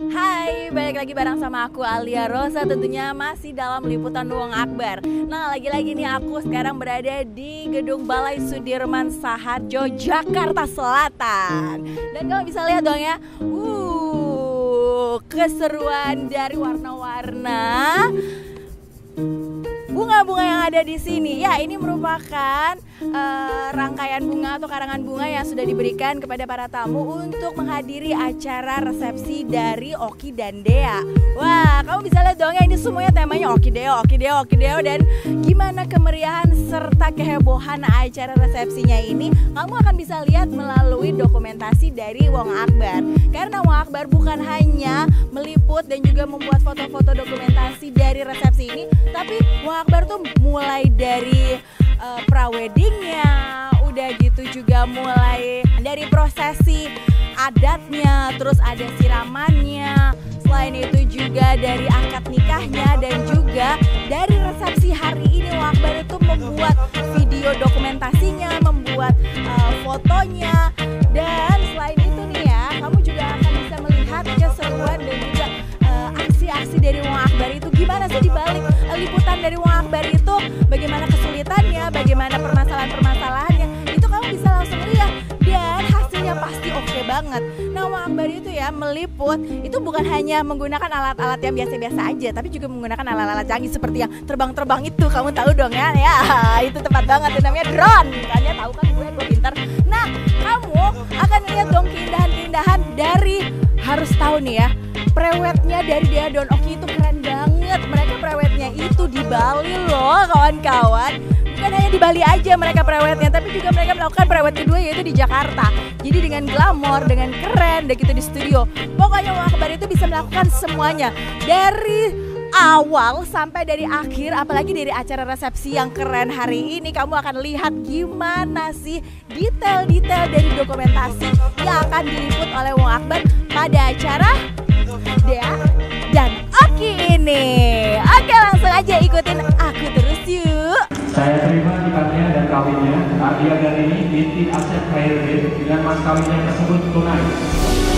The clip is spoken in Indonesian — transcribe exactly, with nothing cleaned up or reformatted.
Hai, balik lagi bareng sama aku Alia Rosa, tentunya masih dalam liputan Wong Akbar. Nah, lagi-lagi nih aku sekarang berada di Gedung Balai Sudirman Saharjo, Jakarta Selatan. Dan kamu bisa lihat dong ya, uh, keseruan dari warna-warna bunga-bunga yang ada di sini. Ya, ini merupakan uh, rangkaian bunga atau karangan bunga yang sudah diberikan kepada para tamu untuk menghadiri acara resepsi dari Oki dan Dea. Wah, kamu bisa lihat dong ya, ini semuanya temanya Oki Deo, Oki Deo, Oki Deo. Dan gimana kemeriahan serta kehebohan acara resepsinya ini, kamu akan bisa lihat melalui dokumentasi dari Wong Akbar. Karena Wong Akbar bukan hanya meliput dan juga membuat foto-foto dokumentasi dari resepsi ini, tapi Wong Akbar tuh mulai dari uh, praweddingnya, udah gitu juga mulai dari prosesi adatnya, terus ada siramannya, selain itu juga dari akad nikahnya, dan juga dari resepsi hari ini Wong Akbar itu membuat video dokumentasinya, membuat uh, fotonya, dan selain itu nih ya, kamu juga akan bisa melihat keseruan dan juga uh, aksi-aksi dari Wong Akbar itu gimana sih dibalik uh, liputan dari Wong Akbar itu, bagaimana kesulitannya, bagaimana permasalahan-permasalahannya, itu kamu bisa langsung lihat dan hasilnya pasti oke banget. Nah, Wong Akbar itu ya meliput itu bukan hanya menggunakan alat-alat yang biasa-biasa aja, tapi juga menggunakan alat-alat canggih seperti yang terbang-terbang itu. Kamu tahu dong ya, ya itu tepat banget, itu namanya drone. Kan ya, tahu kan gue gue pintar. Nah, kamu akan lihat dong keindahan-keindahan dari, harus tahu nih ya, prewednya dari Dea Don Oki itu keren banget. Mereka prewednya itu di Bali loh kawan-kawan. Bukan hanya di Bali aja mereka prewednya, tapi juga mereka melakukan prewed kedua yaitu di Jakarta. Jadi dengan glamor, dengan keren, dan gitu di studio. Pokoknya Wong Akbar itu bisa melakukan semuanya dari awal sampai dari akhir, apalagi dari acara resepsi yang keren hari ini. Kamu akan lihat gimana sih detail-detail dari dokumentasi yang akan diliput oleh Wong Akbar pada acara Dea dan Oki ini. Oke, langsung aja ikutin aku terus yuk. Saya terima nikahnya dan kawinnya Adia dan ini binti Asep Khairudin dengan mas kawinnya tersebut tunai.